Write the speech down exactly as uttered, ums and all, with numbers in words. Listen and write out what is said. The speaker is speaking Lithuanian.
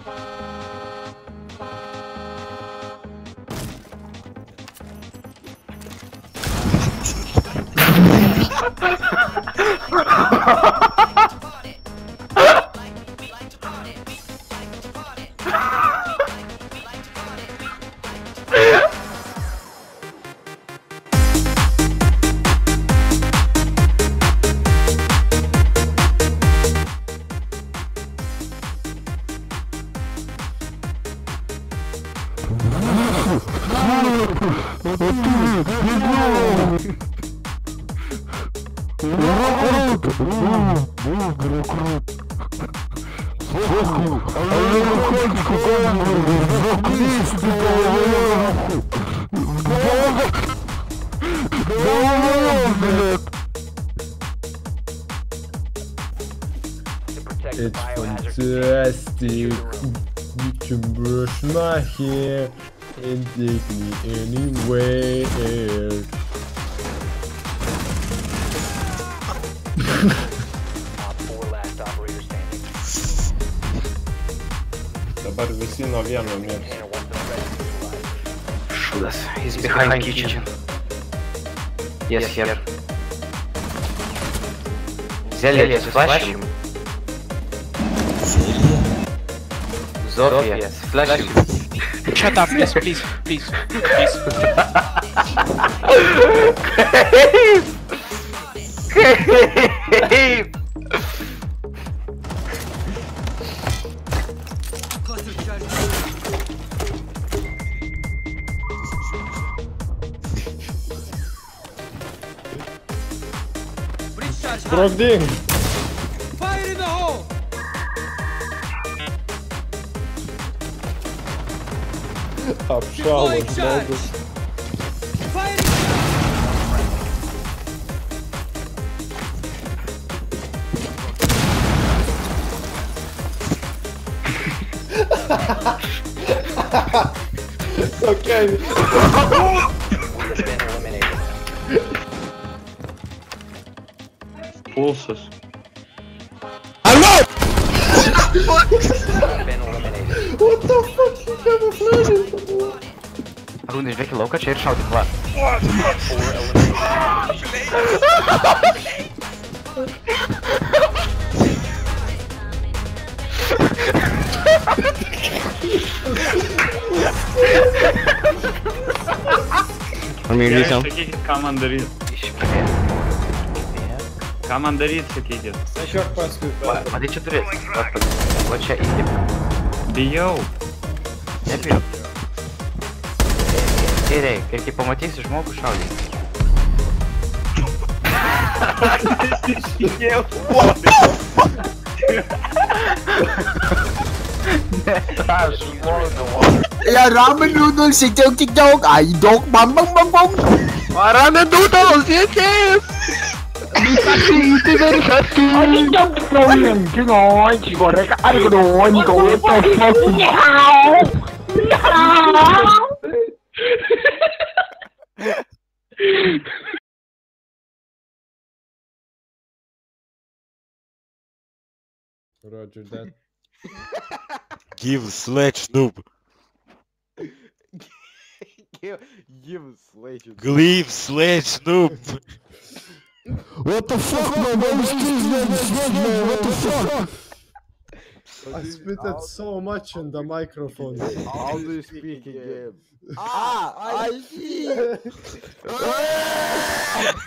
It's fantastic. You can brush my hair and take me anywhere. Dabar visi nuo vieno mirs. Šūdas. He's behind kitchen. Yes, here. Zelya с флашем. Zofia с флашем. Shut up, yes, please, please, please. Brogding! Fire in the hole! Обшал он, Fire in Okay. Pulses. Hello! What the fuck? You have a flash? Arun is weg lokaci ir šauti klāt. Командарит. Командарит sakykit. Aš jau paskui. Matai, čia turi. Va čia įdėp. Bijau. Nebijau. Gerai, kai kai pamatysi žmogų šaudyk. Ne tą žmogų. Là ramen noodles thì chơi TikTok, ai đột bấm bấm bấm bấm. Ramen noodles, yes yes. Đi taxi, đi về taxi. Anh trong problem chứ ngồi, chỉ có cái ăn của đồ anh có cái fucking hell. Roger that. Give sledge noob. Give, give sledge. Give sledge noob. What the fuck, man? What is this, man? What the fuck? I spitted so much in the microphone. How do you speak again? Ah, I see.